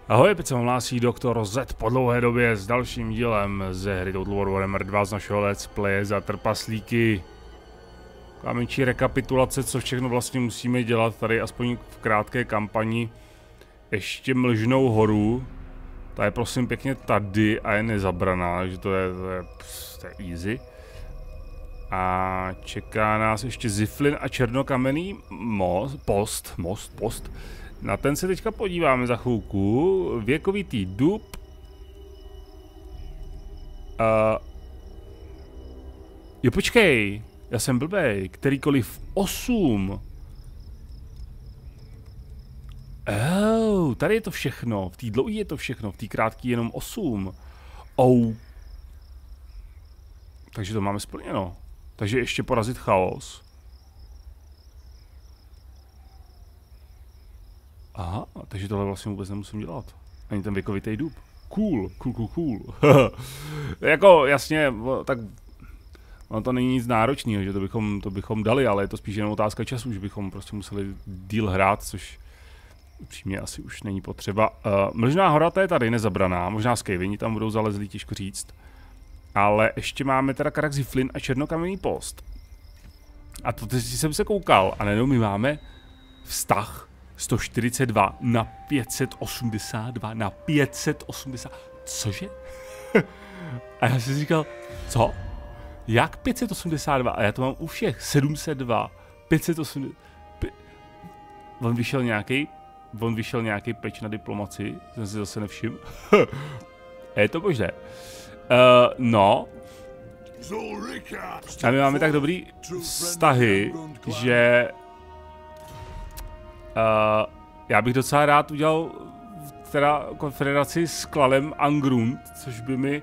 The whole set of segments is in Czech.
Ahoj, opět se vám hlásí Doktor Z po dlouhé době s dalším dílem ze hry Total War Warhammer 2 z našeho let's playe za trpaslíky. Taková menší rekapitulace, co všechno vlastně musíme dělat tady, aspoň v krátké kampani. Ještě Mlžnou horu, ta je prosím pěkně tady a je nezabraná, takže to je easy. A čeká nás ještě Ziflin a černokamenný post. Na ten se teďka podíváme za chvilku. Věkovitý dub. Jo, počkej. Já jsem blbej. Kterýkoliv 8. Tady je to všechno. V té dlouhé je to všechno. V té krátké jenom 8. Takže to máme splněno. Takže ještě porazit chaos. Aha, takže tohle vlastně vůbec nemusím dělat. Ani ten věkovitý dub. Cool. Jako, jasně, tak ono to není nic náročného, že to bychom dali, ale je to spíš jenom otázka času, že bychom prostě museli díl hrát, což upřímně asi už není potřeba. Mlžná hora, ta je tady nezabraná, možná Skaveni tam budou zalezlí, těžko říct. Ale ještě máme teda Karak Ziflin a černokamenný post. A to teď jsem se koukal, a nejenom my máme vztah 142 na 582 na 580. Cože? A já jsem si říkal, co? Jak 582? A já to mám u všech. 702, 580. On vyšel nějaký peč na diplomaci, jsem si zase nevšiml. Je to možné. No. A my máme tak dobrý vztahy, že já bych docela rád udělal teda konfederaci s klalem Angrund, což by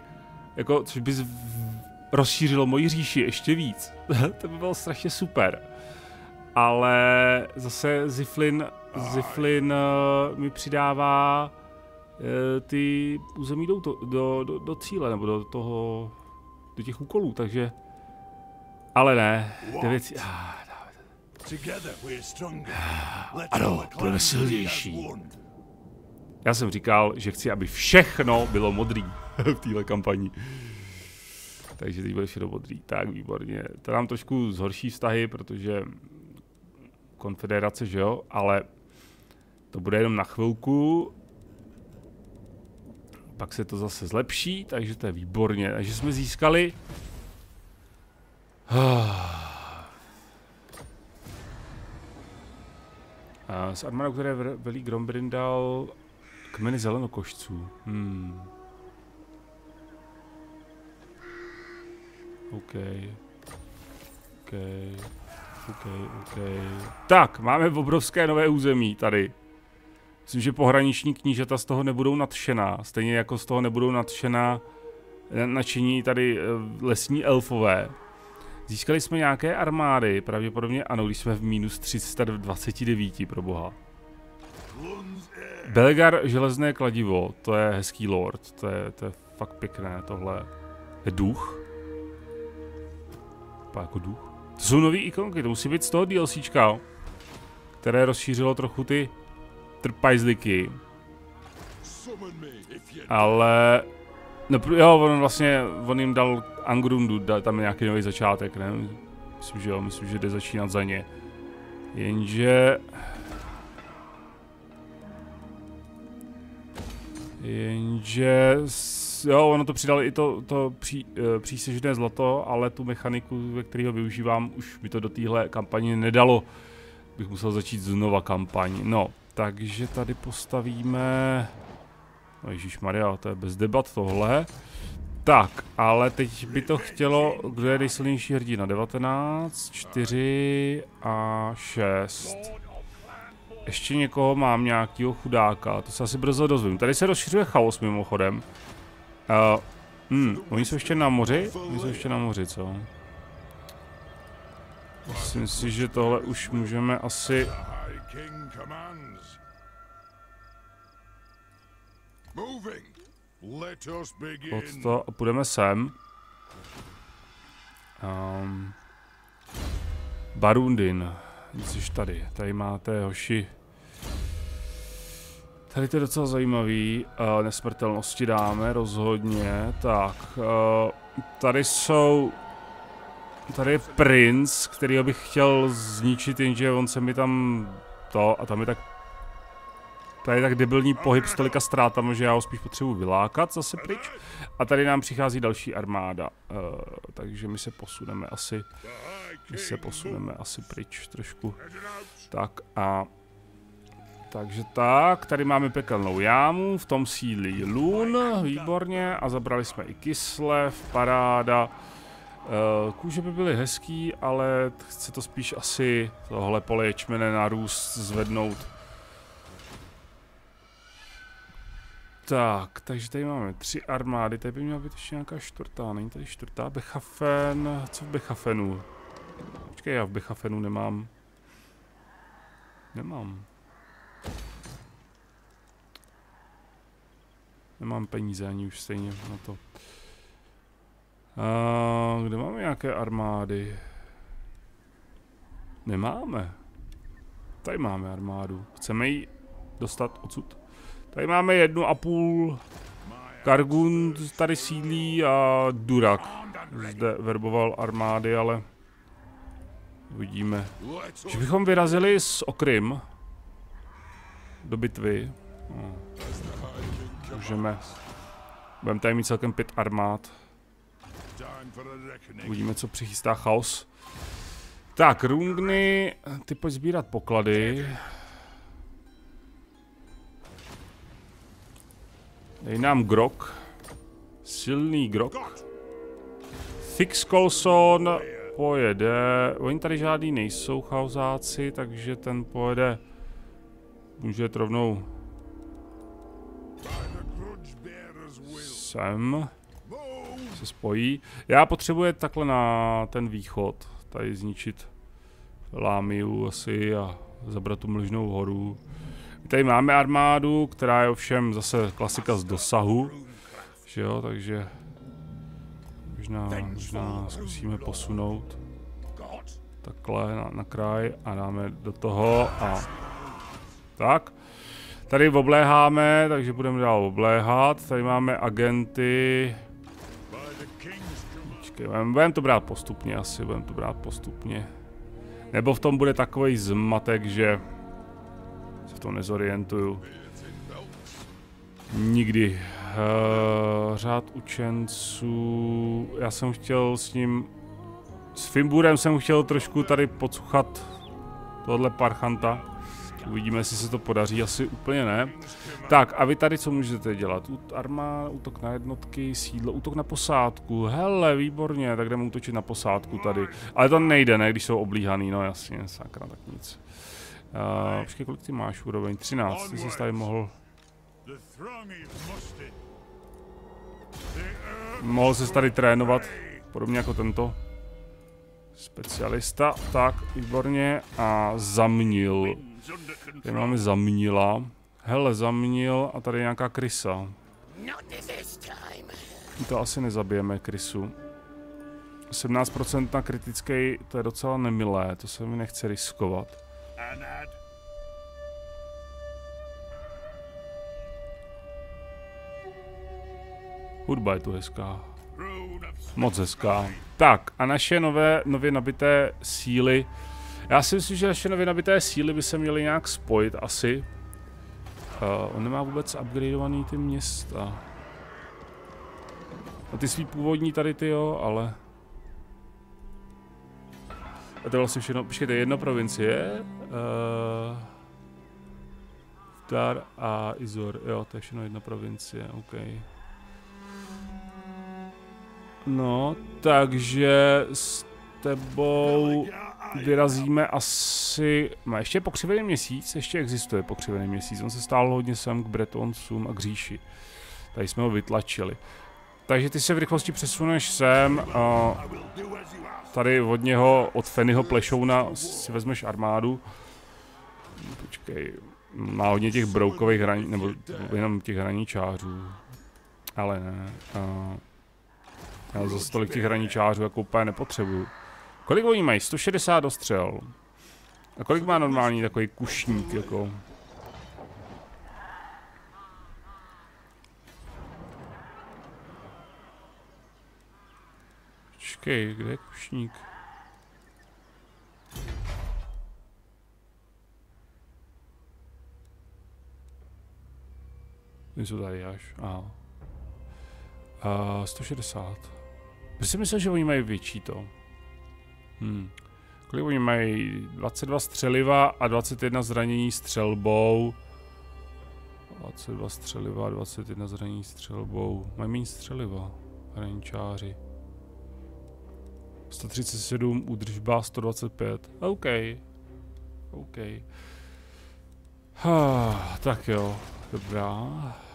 rozšířilo moji říši ještě víc. To by bylo strašně super. Ale zase Ziflin mi přidává ty území do cíle, nebo do těch úkolů, takže ale ne, ty věci. Ano, budeme silnější. Já jsem říkal, že chci, aby všechno bylo modrý v téhle kampani. Takže teď bude všechno modrý. Tak, výborně. To nám trošku zhorší vztahy, protože konfederace, že jo, ale to bude jenom na chvilku. Pak se to zase zlepší, takže to je výborně. Takže jsme získali z armádou, které velí Grombrindal kmeny zelenokošců. OK. Tak, máme obrovské nové území tady. Myslím, že pohraniční knížata z toho nebudou nadšená. Stejně jako z toho nebudou nadšení tady lesní elfové. Získali jsme nějaké armády, pravděpodobně ano, když jsme v minus 329, pro boha. Belgar železné kladivo, to je hezký lord, to je fakt pěkné, tohle. Je duch? Jako duch? To jsou nový ikonky, to musí být z toho DLCčka, které rozšířilo trochu ty trpajzliky. Ale no, jo, on jim dal Angrundu, tam je nějaký nový začátek, ne? Myslím, že jde začínat za ně. Jenže jo, ono to přidali i to přísežné zlato, ale tu mechaniku, ve které ho využívám, už mi to do téhle kampaně nedalo. Bych musel začít znova kampaň. No, takže tady postavíme. No ježišmarja, to je bez debat tohle. Tak, ale teď by to chtělo, kdo je nejsilnější hrdina? 19, 4 a 6. Ještě někoho mám, nějakýho chudáka, to se asi brzo dozvím. Tady se rozšiřuje chaos mimochodem. Oni jsou ještě na moři? Co? Myslím si, že tohle už můžeme asi... a půjdeme sem. Barundin. Jsi tady máte, hoši. Tady to je docela zajímavý, nesmrtelnosti dáme rozhodně, tak, tady je princ, kterýho bych chtěl zničit, jenže on se mi tam a tam je tady tak debilní pohyb s tolika ztrátami, že já ho spíš potřebuji vylákat zase pryč. A tady nám přichází další armáda, takže my se posuneme asi pryč trošku. Tak a... Takže tak, tady máme pekelnou jámu, v tom sídlí Lun, výborně, a zabrali jsme i Kislev, paráda. Kůže by byly hezký, ale chce to spíš asi tohle pole ječmene narůst, zvednout. Tak, takže tady máme 3 armády, tady by měla být ještě nějaká čtvrtá, není tady čtvrtá? Bechafen, co v Bechafenu? Počkej, já v Bechafenu nemám. Nemám peníze ani už stejně na to. Kde máme nějaké armády? Nemáme. Tady máme armádu. Chceme ji dostat odsud. Tady máme 1,5. Kargund tady sídlí a Durak zde verboval armády, ale uvidíme. Že bychom vyrazili s Okrym do bitvy. Můžeme. Budeme tady mít celkem 5 armád. Uvidíme, co přichystá chaos. Tak, Rungny, ty pojď sbírat poklady. Dej nám grok. Silný grok. Fix Colson pojede. Oni tady žádný nejsou chaosáci, takže ten pojede. Může jít rovnou sem. Se spojí. Já potřebuji takhle na ten východ. Tady zničit Lámiu asi a zabrat tu Mlžnou horu. Tady máme armádu, která je ovšem zase klasika z dosahu. Že jo, takže možná zkusíme posunout takhle na kraj a dáme do toho a tak. Tady obléháme, takže budeme dál obléhat. Tady máme agenty. Budeme to brát postupně asi, Nebo v tom bude takový zmatek, že se v tom nezorientuju. Nikdy. Řád učenců. Já jsem chtěl s Fimburem jsem chtěl trošku tady podsuchat tohle parchanta. Uvidíme, jestli se to podaří, asi úplně ne. Tak a vy tady co můžete dělat? Útok na jednotky, sídlo, útok na posádku. Hele, výborně, tak jdeme útočit na posádku tady. Ale to nejde, ne, když jsou oblíhaný, no jasně, sakra, tak nic. Počkej, kolik ty máš úroveň? 13, ty jsi tady mohl... Mohl ses tady trénovat, podobně jako tento specialista. Tak, výborně. A zamnil. Tady máme zamnila. Hele, zamnil a tady je nějaká krysa. To asi nezabijeme krysu. 17% na kritický, to je docela nemilé, to se mi nechce riskovat. Hudba je tu hezká. Moc hezká. Tak a naše nově nabité síly. Já si myslím, že naše nově nabité síly by se měly nějak spojit asi. On nemá vůbec upgradeovaný ty města. A ty svý původní tady ty jo, ale... A to je vlastně všechno, počkejte, jedna provincie. Dar a Izor, jo, to je všechno jedna provincie, OK. No, takže s tebou vyrazíme asi... Má ještě pokřivený měsíc? Ještě existuje pokřivený měsíc. On se stál hodně sem k Bretoncům a k říši. Tady jsme ho vytlačili. Takže ty se v rychlosti přesuneš sem. Tady od něho, od Fennyho plešouna si vezmeš armádu. Počkej, má hodně těch broukových hraní, nebo jenom těch hraničářů. Ale ne. Já zase tolik těch hraničářů jako úplně nepotřebuju. Kolik oni mají? 160 dostřel. A kolik má normální takový kušník jako? Počkej, kde je kušník? Jsou tady až. Aha. 160. Bych si myslel, že oni mají větší to. Kolik oni mají? 22 střeliva a 21 zranění střelbou. 22 střeliva a 21 zranění střelbou. Mají méně střeliva. Hraničáři. 137, údržba 125. OK. OK. Tak jo, dobrá.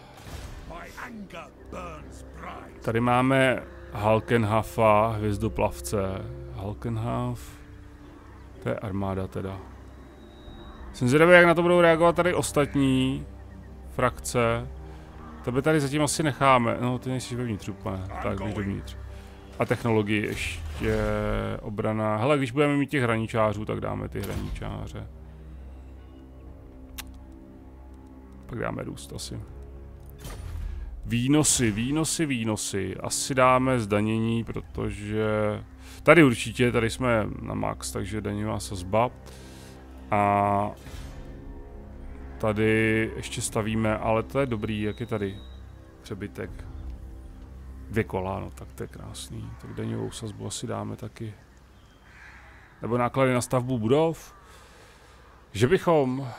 Tady máme Halkenhafa, hvězdoplavce. Halkenhaf. To je armáda teda. Jsem zvědavý, jak na to budou reagovat tady ostatní frakce. To by tady zatím asi necháme. No, ty nejsi vevnitř úplně. Tak, když dovnitř. A technologii ještě obrana. Hele, když budeme mít těch hraničářů, tak dáme ty hraničáře. Pak dáme růst asi. Výnosy. Asi dáme zdanění, protože... Tady určitě, tady jsme na max, takže daňová sazba. A... Tady ještě stavíme, ale to je dobrý, jak je tady přebytek. 2 kola, no tak to je krásný. Tak daňovou sazbu asi dáme taky. Nebo náklady na stavbu budov. Že bychom...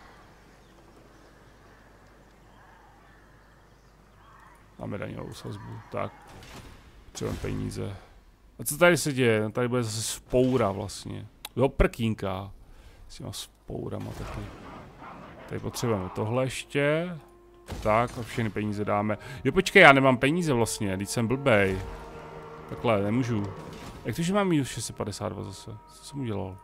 Máme daňovou sazbu, tak. Třeba peníze. A co tady se děje? No, tady bude zase spoura vlastně. Jo, prkínka. S těma spourama taky. Tady potřebujeme tohle ještě. Tak a všechny peníze dáme. Jo počkej, já nemám peníze vlastně, teď jsem blbej. Takhle, nemůžu. Jak to, že mám minus 652 zase? Co jsem udělal?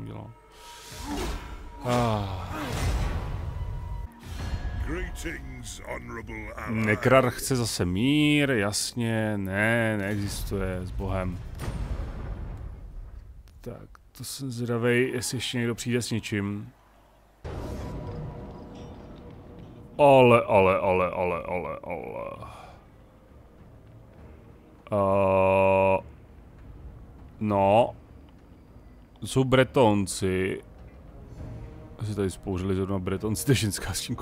Nekrar chce zase mír, jasně, ne, neexistuje, s bohem. Tak, to jsem zvědavej, jestli ještě někdo přijde s něčím. Ale. No. To jsou Bretonci. Asi tady spouřili zrovna Bretonci, to je ženská skřínku.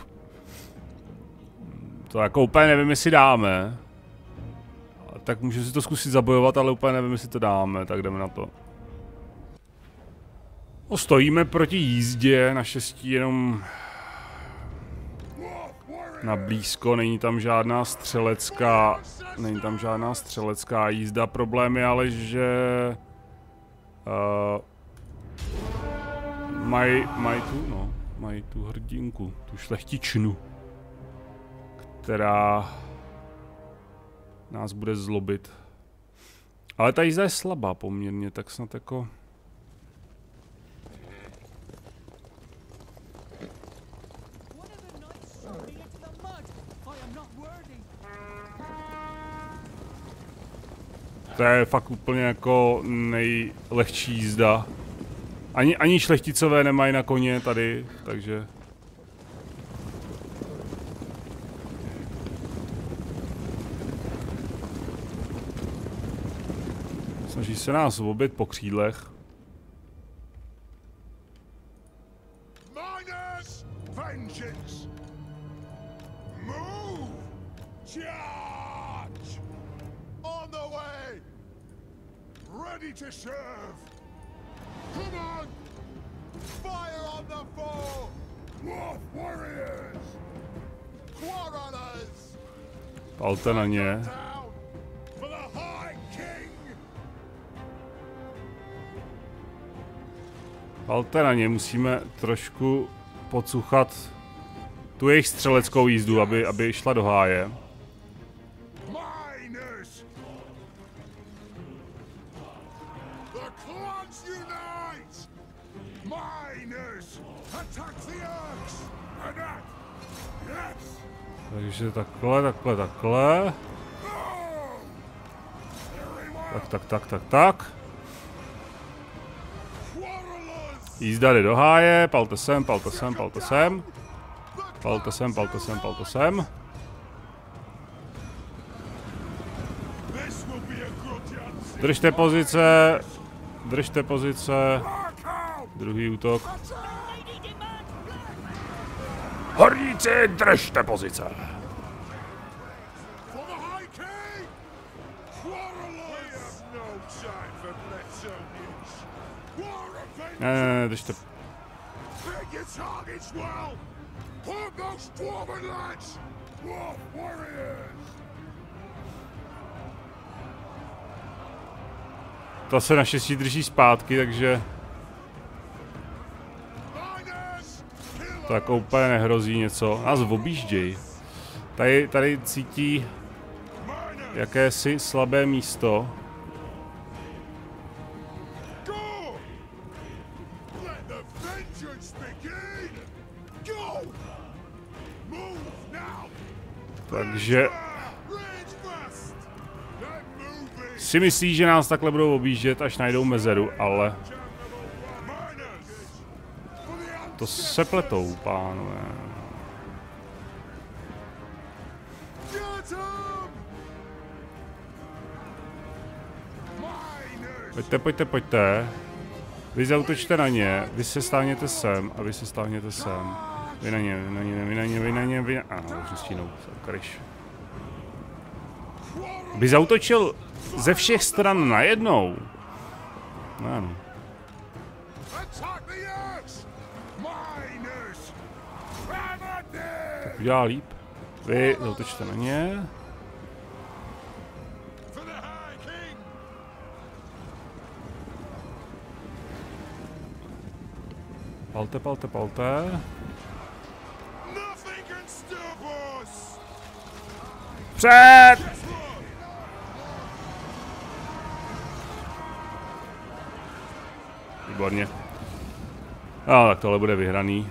To jako úplně nevím, jestli dáme. Tak můžeme si to zkusit zabojovat, ale úplně nevím, jestli to dáme, tak jdeme na to. No, stojíme proti jízdě, naštěstí jenom... Na blízko, není tam žádná střelecká jízda. Problém je ale, že mají tu hrdinku, tu šlechtičnu, která nás bude zlobit. Ale ta jízda je slabá poměrně, tak snad jako... To je fakt úplně jako nejlehčí jízda. Ani šlechticové nemají na koně tady, takže... Snaží se nás obět po křídlech. To serve. Come on! Fire on the foe! Wolf warriors! Quarrelers! Palte na ně. For the High King! Palte na ně, musíme trošku podsuchat tu jejich střeleckou jízdu, aby šla do háje. Takže takhle. Tak. Jízda jde do háje, palte sem. Držte pozice. Držte pozice. Druhý útok. Horníci, držte pozice. Ne, držte. Ta se naštěstí drží zpátky, takže tak úplně nehrozí něco. Nás objížděj. Tady cítí jakési slabé místo. Takže si myslí, že nás takhle budou objíždět, až najdou mezeru, ale to se pletou, pánové. Pojďte. Vy zaútočte na ně, vy se stáhněte sem a vy se stáhněte sem. Vy na ně. Aha, už stínou, kryš. By zaútočil ze všech stran najednou. No ano. Tak udělá líp. Vy zaútočte na ně. Palte. Před! Výborně. Tak tohle bude vyhraný.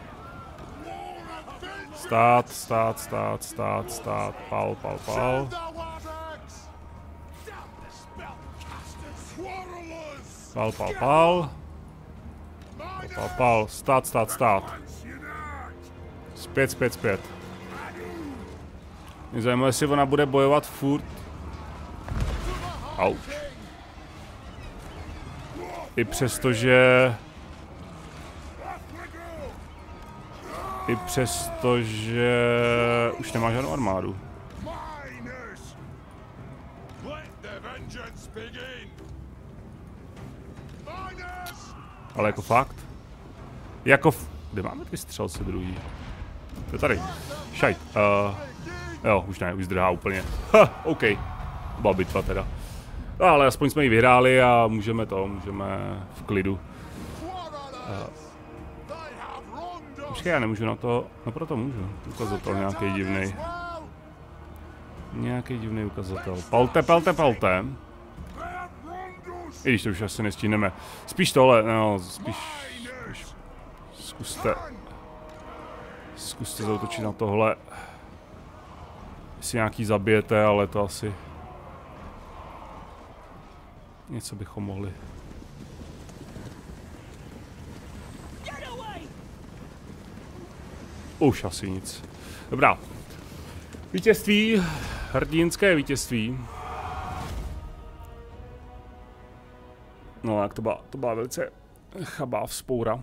Stát. Pal. Pal. Stát. Zpět. Mě zajímavé, jestli ona bude bojovat furt. Auč. I přesto, že už nemá žádnou armádu. Ale jako fakt? Kde máme ty střelce druhý? To je tady. Šajt. Jo, už zdrhá úplně. OK. Byla bitva teda. Ale aspoň jsme ji vyhráli a můžeme v klidu. Počkej, já nemůžu na to, no proto můžu. Ukazatel nějaký divný ukazatel. Palte. I když to už asi nestihneme. Spíš tohle, no, spíš zkuste zaútočit na tohle. Jestli nějaký zabijete, ale to asi něco bychom mohli. Už asi nic. Dobrá. Vítězství. Hrdinské vítězství. No tak to byla velice chabá vzpoura.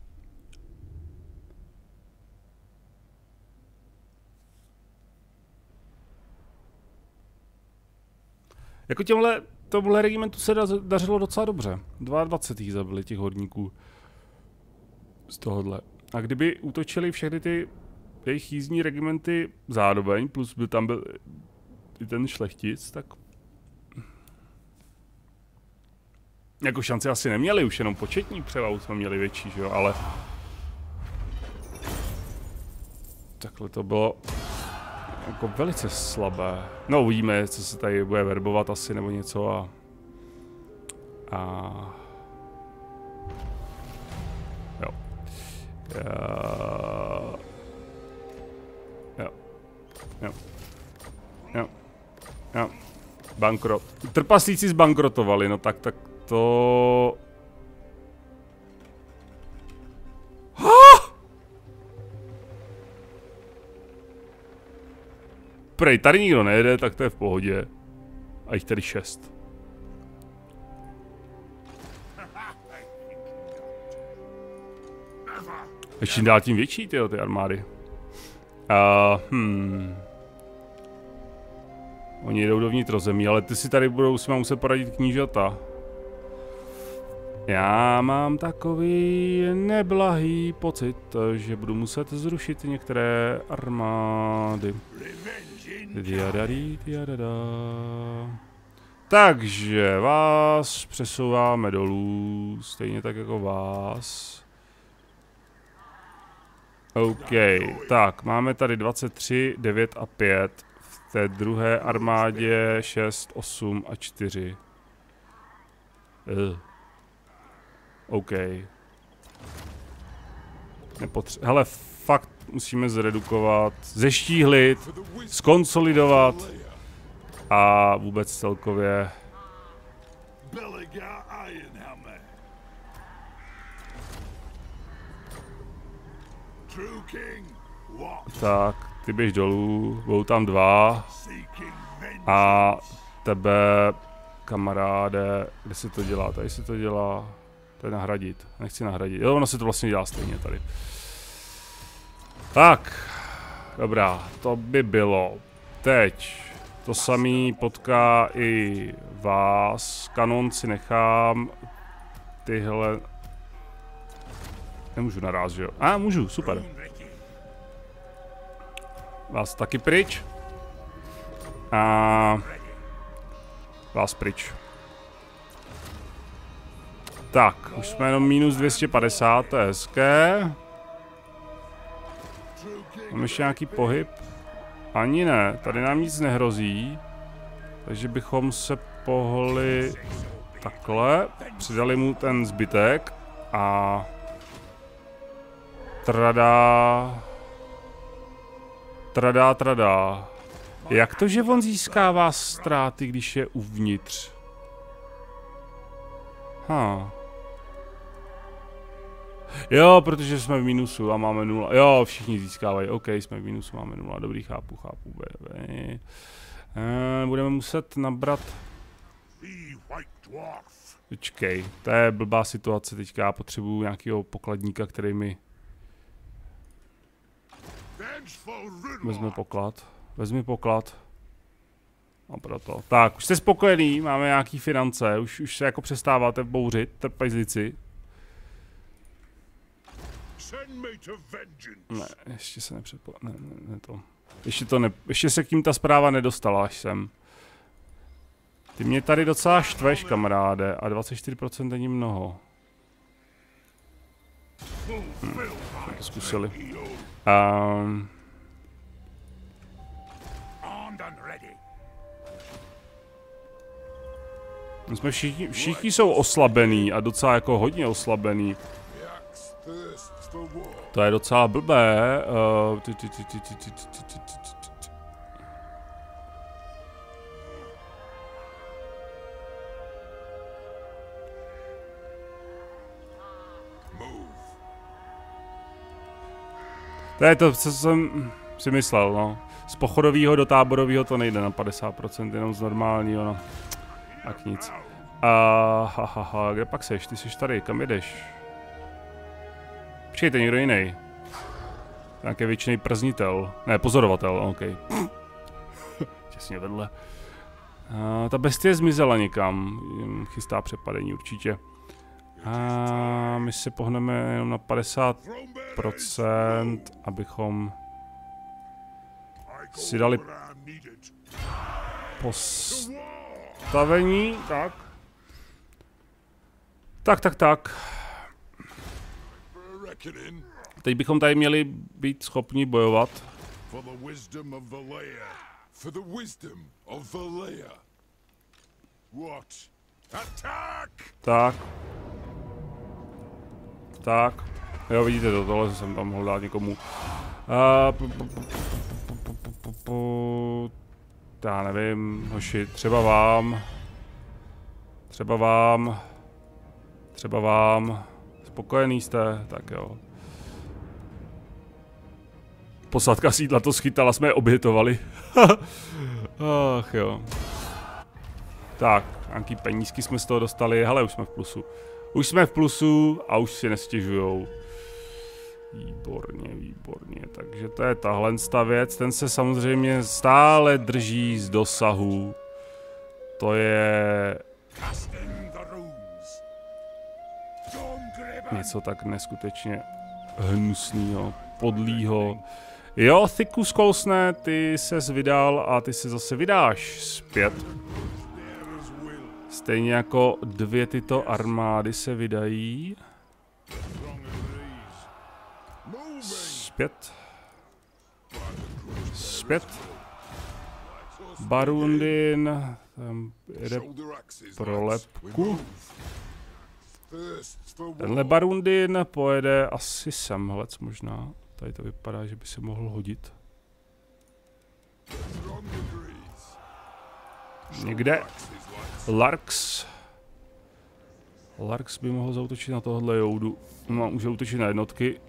Jako tomuhle regimentu se dařilo docela dobře. 22 jich zabili těch horníků z tohohle. A kdyby útočili všechny ty jejich jízdní regimenty zároveň, plus by tam byl i ten šlechtic, tak jako šanci asi neměli, už jenom početní převahu jsme měli větší, že jo, ale takhle to bylo jako velice slabé. No uvidíme, co se tady bude verbovat asi nebo něco a jo. Bankrot. Trpaslíci zbankrotovali, no tak to... Prej, tady nikdo nejede, tak to je v pohodě. A jich tady 6. Ještě dál tím větší, ty armády. Oni jdou do vnitrozemí, ale ty si tady budou s muset poradit knížata. Já mám takový neblahý pocit, že budu muset zrušit některé armády. Takže vás přesouváme dolů, stejně tak jako vás. OK, tak máme tady 23, 9 a 5. V té druhé armádě 6, 8 a 4. OK. Hele, fakt musíme zredukovat, zeštíhlit, skonsolidovat a vůbec celkově. Tak, ty běž dolů, budou tam 2. A tebe, kamaráde, kde se to dělá? Tady se to dělá. To je nahradit. Nechci nahradit. Jo, ono se to vlastně dělá stejně tady. Tak. Dobrá, to by bylo. Teď. To samý potká i vás. Kanon si nechám. Tyhle... Nemůžu naráz, že jo? Můžu, super. Vás taky pryč. A... vás pryč. Tak, už jsme jenom minus 250, to je hezké. Máme ještě nějaký pohyb? Ani ne, tady nám nic nehrozí. Takže bychom se pohli takhle. Přidali mu ten zbytek a... Tradá. Jak to, že on získává ztráty, když je uvnitř? Jo, protože jsme v mínusu a máme 0. Jo, všichni získávají. OK, jsme v mínusu, máme 0. Dobrý, chápu. Budeme muset nabrat... Počkej, to je blbá situace teďka. Já potřebuju nějakého pokladníka, který mi... Vezmi poklad. A proto. Tak, už jste spokojený, máme nějaký finance, už se jako přestáváte bouřit, trpělici. Ne, ještě se ne to. Ještě se k tím ta zpráva nedostala, až sem. Ty mě tady docela štveš, kamaráde, a 24% není mnoho. To zkusili. Jsme všichni jsou oslabený a docela jako hodně oslabený. To je docela blbé. To je to, co jsem si myslel, no. Z pochodového do táborového to nejde na 50%, jenom z normálního, no. Tak nic. Kde pak seš? Ty jsi tady, kam jedeš? Počkejte, někdo jiný. Nějaký většiný prznitel. Ne, pozorovatel, OK. Těsně vedle. Ta bestie zmizela někam. Chystá přepadení určitě. My se pohneme jenom na 50%, abychom si dali postavení, tak. Tak. Teď bychom tady měli být schopni bojovat. Tak. Jo, vidíte to, tohle jsem tam mohl dát někomu. Já nevím, hoši, třeba vám. Spokojený jste, tak jo. Posádka sídla to schytala, jsme je obětovali. Ach jo. Tak, nějaký penízky jsme z toho dostali, hele, už jsme v plusu. Už jsme v plusu a už si nestěžujou. Výborně, výborně, takže to je tahle věc, ten se samozřejmě stále drží z dosahu. To je něco tak neskutečně hnusného, podlýho. Jo, Thiku Skolsne, ty ses vydal a ty se zase vydáš zpět. Stejně jako dvě tyto armády se vydají. Zpět. Zpět. Barundin tam jede pro lepku. Tenhle Barundin pojede asi semhlec možná. Tady to vypadá, že by se mohl hodit. Někde Larx. Larx by mohl zaútočit na tohle joudu. No, může útočit na jednotky.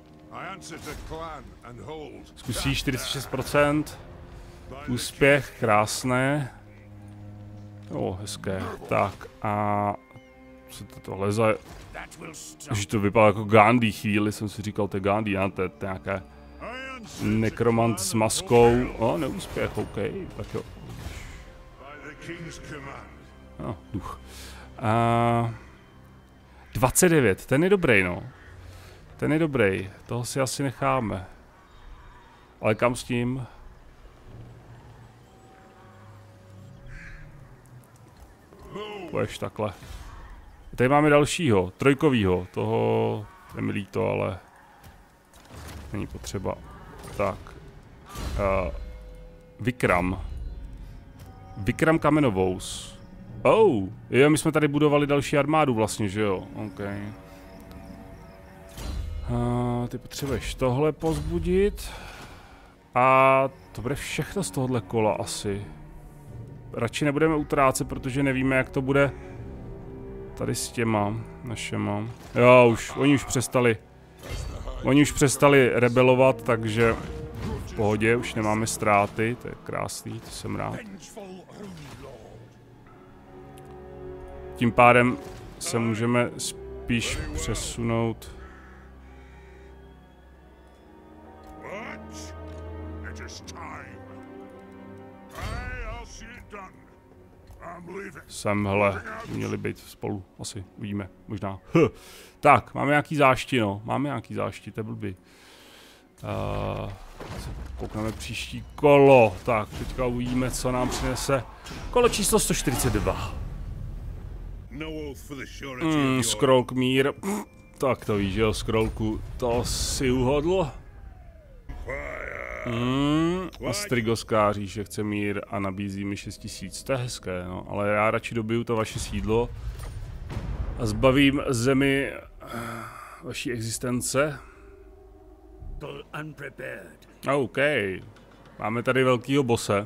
Zkusí 46%. Úspěch, krásné. Jo, hezké. Tak a co to tohle za... Že to vypadá jako Gandhi chvíli, jsem si říkal, to je Gandhi, a to je nějaké nekromant s maskou. O, neúspěch, OK, tak jo. No, duch. 29, ten je dobrý, no. Ten je dobrý, toho si asi necháme. Ale kam s tím? Poješ takhle. Tady máme dalšího, trojkovýho, toho je mi líto, ale není potřeba. Tak. Vikram. Vikram Kamenovous. Oh, jo, my jsme tady budovali další armádu vlastně, že jo? OK. Ty potřebuješ tohle pozbudit. A to bude všechno z tohohle kola asi. Radši nebudeme utrácet, protože nevíme, jak to bude tady s těma našema. Jo, oni už přestali rebelovat, takže v pohodě, už nemáme ztráty, to je krásný, to jsem rád. Tím pádem se můžeme spíš přesunout. Semhle, měli být spolu, asi, uvidíme, možná. Tak, máme nějaký zášti, no, máme nějaký zášti, to je blbý. Koukneme příští kolo, tak, teďka uvidíme, co nám přinese kolo číslo 142. Scroll mír, tak to víš, že jo, Scrollku, to si uhodl. Astrigoská říše chce mír a nabízí mi 6000, to je hezké, no, ale já radši dobiju to vaše sídlo a zbavím zemi vaší existence. OK, máme tady velkýho bose.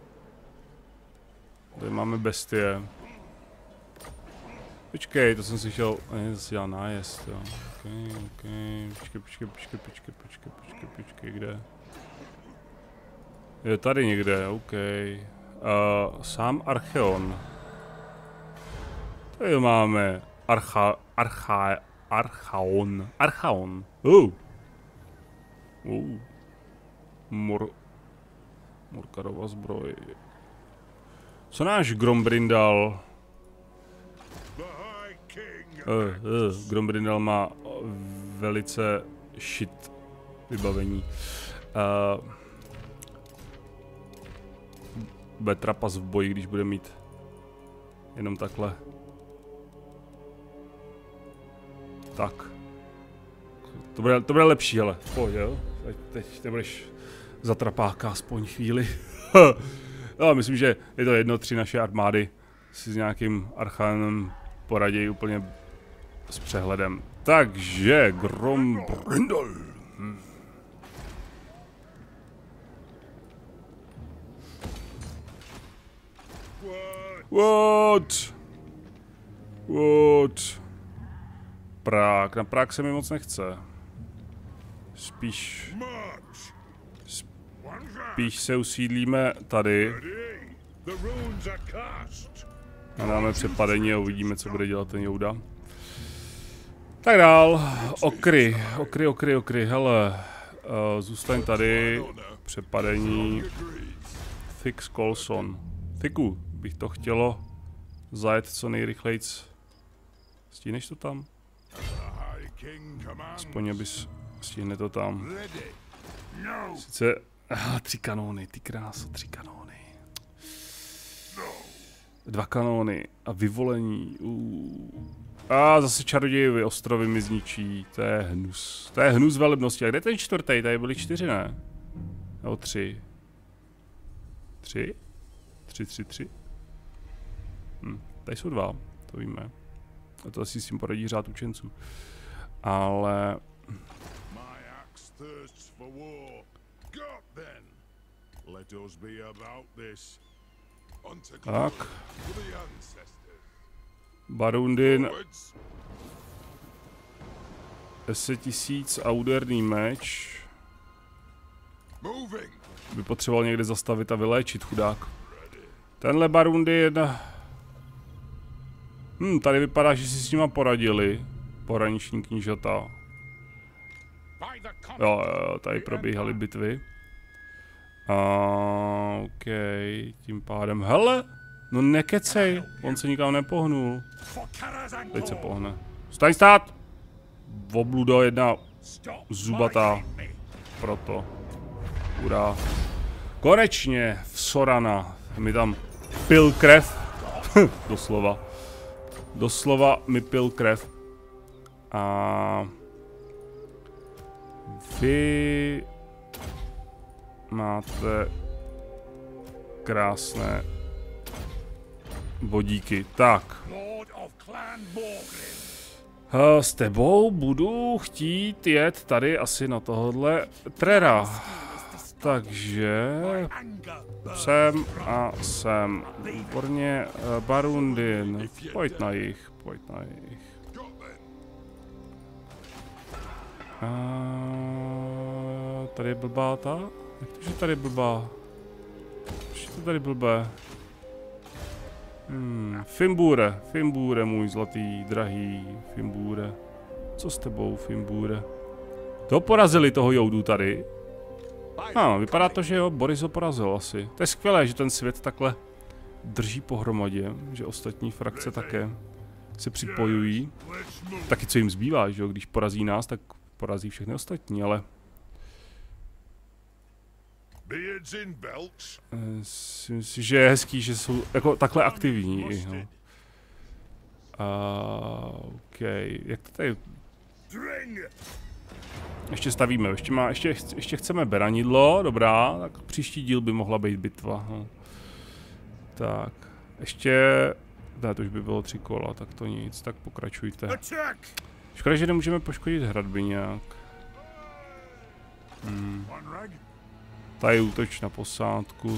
Tady máme bestie. Počkej, to jsem si chtěl, zase dělal nájezd, jo. OK, počkej, kde? Je tady někde, OK. Sám Archeon. Tady máme Archaon. Morkarova zbroj. Co náš Grombrindal? Grombrindal má velice shit vybavení. Bude trapas v boji, když bude mít jenom takhle. Tak. To bude lepší, hele. Pojď, jo. Teď nebudeš za trapáka aspoň chvíli. No, myslím, že je to jedno, 3 naše armády si s nějakým Archanem poradějí úplně s přehledem. Takže Grombrindal. What? Prák. Na Prák se mi moc nechce. Spíš se usídlíme tady. A dáme přepadení a uvidíme, co bude dělat ten Jouda. Tak dál. Okry. Hele. Zůstaň tady. Přepadení. Thick Colson. Thicku, bych to chtělo zajet co nejrychlejc. Stíneš to tam? Aspoň abys stihne to tam. Sice... 3 kanóny, ty kráso, 3 kanóny. 2 kanóny a vyvolení. A zase čarodějovy ostrovy mi zničí. To je hnus. To je hnus velebnosti. A kde je ten čtvrtý? Tady byly 4, ne? Nebo 3. 3? 3. Tady jsou 2, to víme. A to asi s tím poradí řád učenců. Ale... Tak. Barundin. 10 000 a úderný meč. By potřeboval někde zastavit a vyléčit, chudák. Tenhle Barundin... tady vypadá, že si s nima poradili. Poraniční knížata. Jo, tady probíhaly bitvy. OK, tím pádem, hele, no nekecej, on se nikam nepohnul. Teď se pohne. Staň stát! Obludo, jedna zubatá. Proto. Hurá. Konečně v Sorana mi tam pil krev. Doslova. Doslova mi pil krev. A... Vy... máte krásné bodíky. Tak. S tebou budu chtít jet tady asi na tohohle Trera. Takže sem a sem. Výborně. Barundin. Pojď na jich. Tady je blbá ta? Jak to, že tady je blbá? Proč je to tady blbé? Fimbure, můj zlatý, drahý Fimbure. Co s tebou, Fimbure? To porazili toho Joudu tady. Vypadá to, že jo, Boris ho porazil asi. To je skvělé, že ten svět takhle drží pohromadě, že ostatní frakce také se připojují. Taky co jim zbývá, že jo, když porazí nás, tak porazí všechny ostatní, ale... Myslím si, že je hezký, že jsou jako takhle aktivní. No. OK, jak to tady... Ještě stavíme, ještě chceme beranidlo, dobrá, tak příští díl by mohla být bitva. No. Tak, ještě... Ne, to už by bylo 3 kola, tak to nic, tak pokračujte. Škoda, že nemůžeme poškodit hradby nějak. Tady útoč na posádku.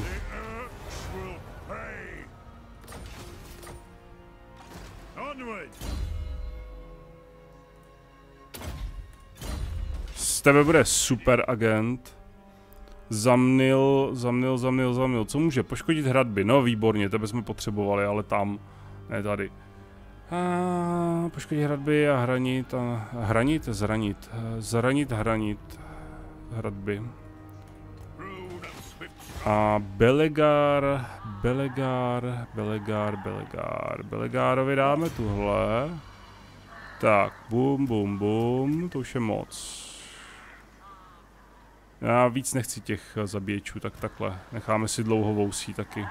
Z tebe bude super agent. Zamnil. Co může? Poškodit hradby. No výborně, tebe jsme potřebovali, ale tam. Ne tady. Poškodit hradby a zranit hradby. A Belegárovi dáme tuhle. Tak, bum, to už je moc. Já víc nechci těch zabíječů, tak takhle. Necháme si dlouhovou sí taky.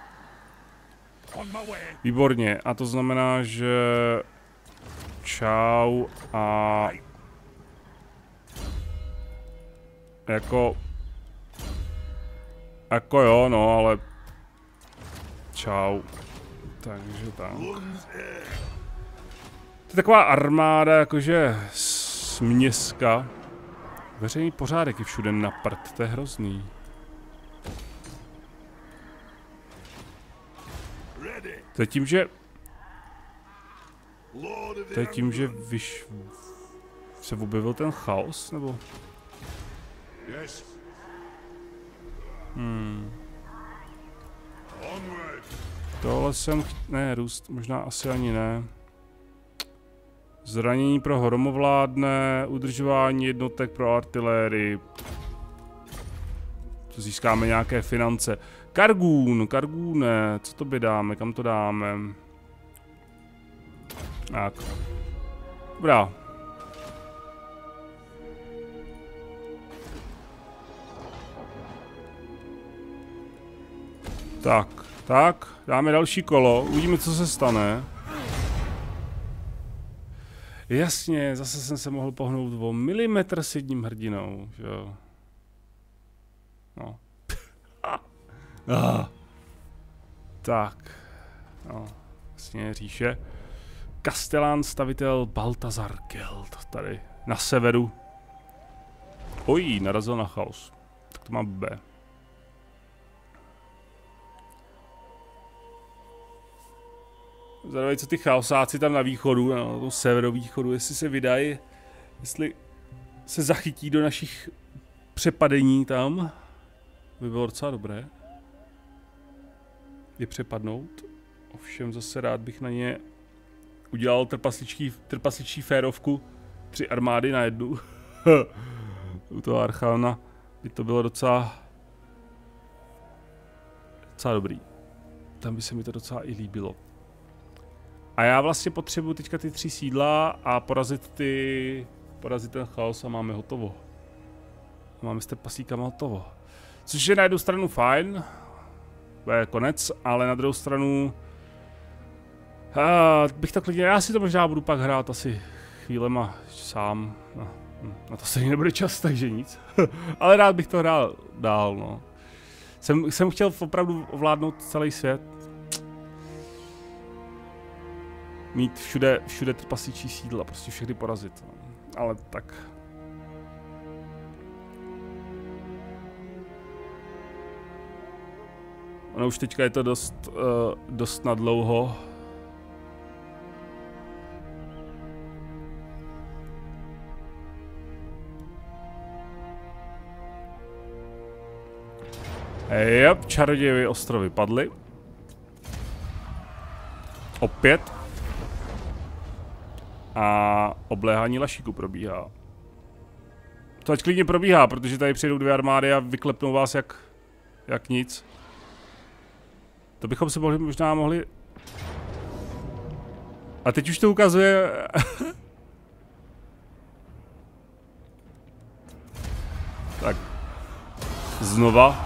Výborně, a to znamená, že... Čau a... Jako jo, no, ale... Čau. Takže tak. To je taková armáda, jakože... Směska. Veřejný pořádek je všude na prd, to je hrozný. To je tím, že... se objevil ten chaos, nebo? Tohle jsem... Ne, růst, možná asi ani ne. Zranění pro hromovládné, udržování jednotek pro artilérii. Získáme nějaké finance. Kargůne, co to by dáme, kam to dáme? Tak. Dobrá. Tak, dáme další kolo, uvidíme, co se stane. Jasně, zase jsem se mohl pohnout o milimetr s jedním hrdinou, že jo. No. Tak. No, jasně, říše. Kastelán, stavitel Baltazar Geld, tady na severu. Oj, narazil na chaos. Tak to má B. Zároveň co ty chaosáci tam na východu, na tom severovýchodu, jestli se vydají, jestli se zachytí do našich přepadení tam, by bylo docela dobré. Je přepadnout. Ovšem zase rád bych na ně udělal trpasličí férovku. 3 armády na jednu. U toho Archana by to bylo docela dobrý. Tam by se mi to docela i líbilo. A já vlastně potřebuji teďka ty 3 sídla a porazit ten chaos a máme hotovo. Máme s trpaslíkama hotovo. Což je na jednu stranu fajn. To je konec, ale na druhou stranu bych to klidně, já si to možná budu pak hrát asi chvílema sám. Na to stejně nebude čas, takže nic. Ale rád bych to hrál dál, no. Jsem chtěl opravdu ovládnout celý svět. Mít všude trpasličí sídla, prostě všechny porazit. No. Ale tak. Ono už teďka je to dost nadlouho. Jop, čarodějové ostrovy padly. Opět. A obléhání Lašíku probíhá. To ať klidně probíhá, protože tady přijdou 2 armády a vyklepnou vás jak nic. To bychom se možná mohli... A teď už to ukazuje... Tak. Znova.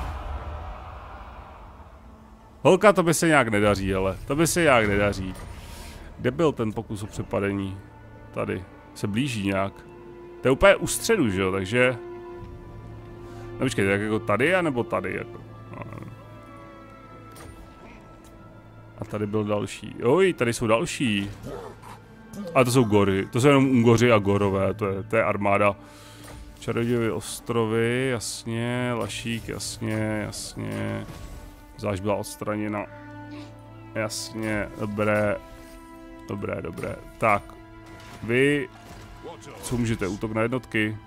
Holka, to by se nějak nedaří, ale. To by se nějak nedaří. Kde byl ten pokus o přepadení? Tady. Se blíží nějak. To je úplně u středu, že jo, takže... No počkejte, tak jako tady, anebo tady, jako. A tady byl další. Oj, tady jsou další. A to jsou gory. To jsou jenom Ungoři a gorové, to je armáda. Čarodějové ostrovy, jasně, Lašík, jasně. Záž byla odstraněna. Jasně, dobré. Tak, vy, co můžete, útok na jednotky?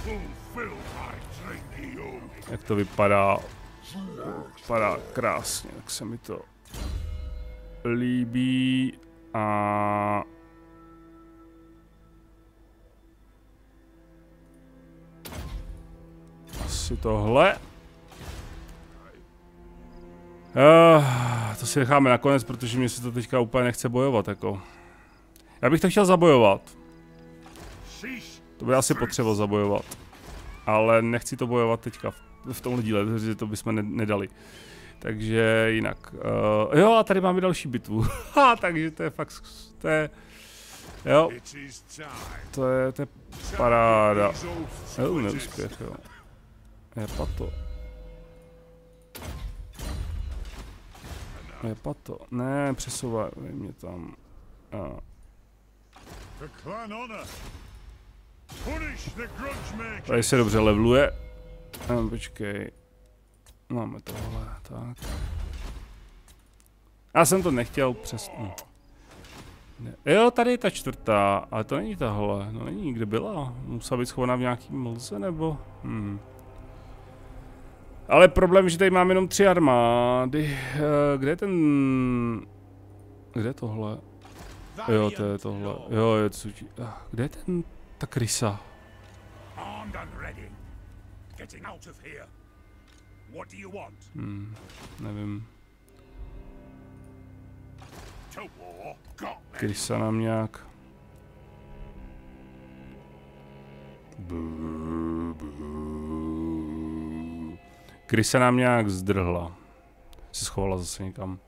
Jak to vypadá? Vypadá krásně, tak se mi to líbí a... Asi tohle. To si necháme nakonec, protože mě se to teďka úplně nechce bojovat, jako. Já bych to chtěl zabojovat. To by asi potřeba zabojovat. Ale nechci to bojovat teďka v tomhle díle, protože to bychom nedali. Takže jinak. Jo, a tady máme další bitvu. Takže to je fakt, jo. To je paráda. Neúspěch, jo. Je pato. Ne, přesouvaj mě tam. Tady se dobře leveluje. Počkej. Máme tohle, tak. Já jsem to nechtěl přesně. Jo, tady je ta 4. Ale to není tahle. No není, kde byla? Musela být schovaná v nějaký mlze, nebo? Ale problém je, že tady mám jenom 3 armády. Kde je ten... Kde je tohle? Jo, to je tohle. Jo, je to... Kde je ten... ta krysa? Nevím. Krysa nám nějak... Krysa nám nějak zdrhla. Se schovala zase někam.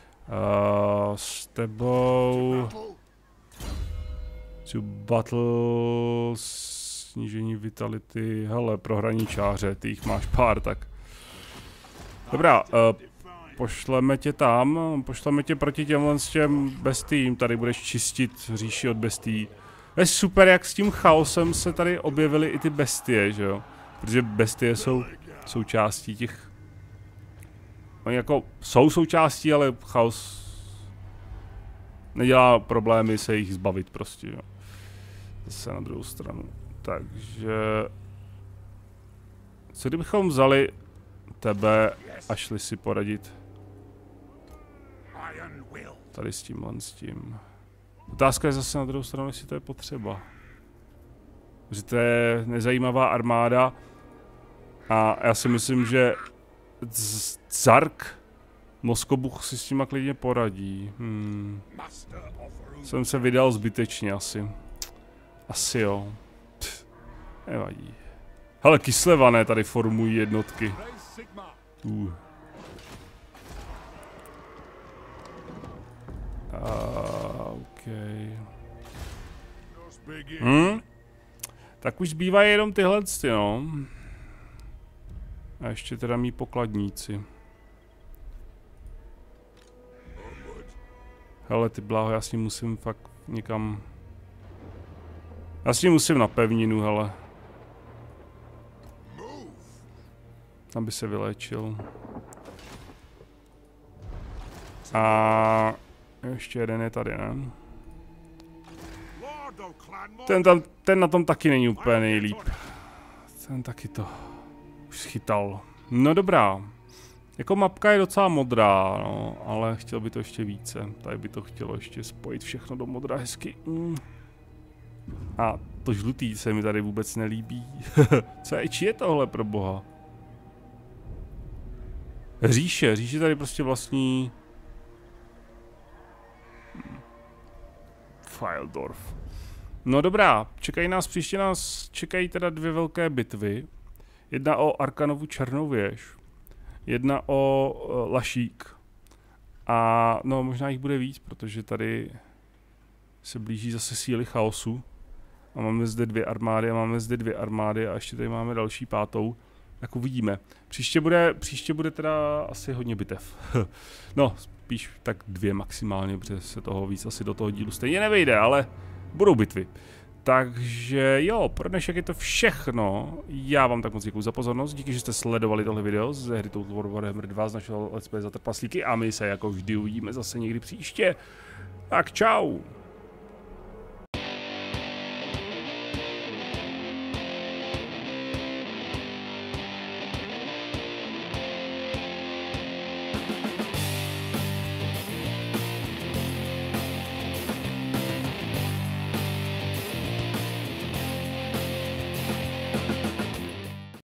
S tebou... To battle... Snížení vitality... Hele, prohraní čáře, ty jich máš pár, tak... Dobrá, pošleme tě tam, pošleme tě proti těmhle s těm bestiím, tady budeš čistit říši od bestií. Je super, jak s tím chaosem se tady objevily i ty bestie, že jo? Protože bestie jsou součástí těch... Oni jako jsou součástí, ale chaos nedělá problémy se jich zbavit prostě, jo. Zase na druhou stranu. Takže... Co kdybychom vzali tebe a šli si poradit tady s tímhle s tím. Otázka je zase na druhou stranu, jestli to je potřeba. Protože to je nezajímavá armáda a já si myslím, že Zark Moskobuch si s těma klidně poradí. Jsem se vydal zbytečně asi. Asi jo. Nevadí. Hele, Kislevané tady formují jednotky. Okay. Tak už zbývají jenom tyhle, no. A ještě teda mý pokladníci. Hele, ty bláho, já s ním musím fakt někam... Já s ním musím na pevninu, hele. Aby se vyléčil. A... ještě jeden je tady, ne? Ten na tom taky není úplně nejlíp. Ten taky to už schytal. No dobrá. Jako mapka je docela modrá, no, ale chtěl by to ještě více. Tady by to chtělo ještě spojit všechno do modra hezky. A to žlutý se mi tady vůbec nelíbí. Co je, či je tohle pro boha? Říše tady prostě vlastní... Fildorf. No dobrá, příště nás čekají teda 2 velké bitvy. Jedna o Arkanovu černou věž. Jedna o Lašík. A no možná jich bude víc, protože tady se blíží zase síly chaosu. A máme zde 2 armády a ještě tady máme další 5. Tak uvidíme. Příště bude teda asi hodně bitev. No, spíš tak 2 maximálně, protože se toho víc asi do toho dílu stejně nevejde, ale budou bitvy. Takže jo, pro dnešek je to všechno. Já vám tak moc děkuji za pozornost, díky, že jste sledovali tohle video z hry Total War Warhammer 2 z našeho Let's Play za trpaslíky a my se jako vždy uvidíme zase někdy příště. Tak čau!